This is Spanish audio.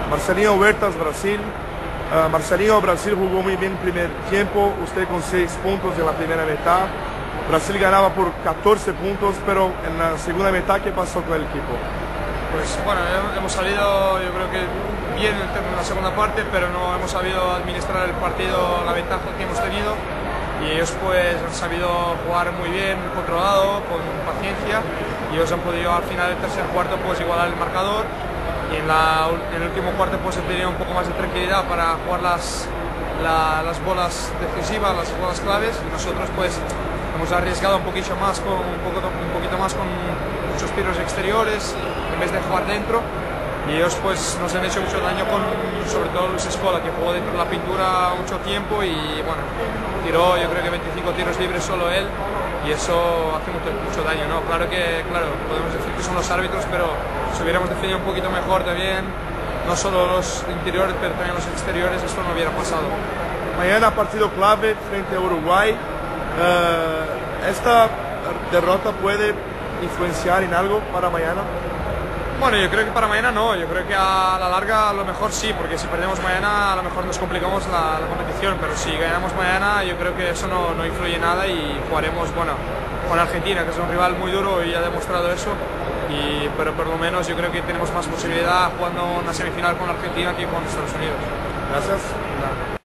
Marcelinho Huertas, Brasil. Marcelinho, Brasil jugó muy bien el primer tiempo, usted con 6 puntos en la primera mitad. Brasil ganaba por 14 puntos, pero en la segunda mitad, ¿qué pasó con el equipo? Pues bueno, hemos salido, yo creo que bien en la segunda parte, pero no hemos sabido administrar el partido, la ventaja que hemos tenido, y ellos pues han sabido jugar muy bien, controlado, con paciencia, y ellos han podido al final del tercer cuarto pues igualar el marcador, y en el último cuarto pues he tenido un poco más de tranquilidad para jugar las bolas defensivas, las bolas claves, y nosotros pues hemos arriesgado un poquito más con muchos tiros exteriores en vez de jugar dentro, y ellos pues nos han hecho mucho daño sobre todo Luis Escola, que jugó dentro de la pintura mucho tiempo y bueno, tiró yo creo que 25 tiros libres solo él, y eso hace mucho daño, ¿no? Claro, podemos decir que son los árbitros, pero si hubiéramos defendido un poquito mejor también, no solo los interiores pero también los exteriores, esto no hubiera pasado. Mañana partido clave frente a Uruguay. ¿Esta derrota puede influenciar en algo para mañana? Bueno, yo creo que para mañana no, yo creo que a la larga a lo mejor sí, porque si perdemos mañana a lo mejor nos complicamos la competición, pero si ganamos mañana yo creo que eso no influye nada, y jugaremos, bueno, con Argentina, que es un rival muy duro y ha demostrado eso, pero por lo menos yo creo que tenemos más posibilidad jugando una semifinal con Argentina que con Estados Unidos. Gracias.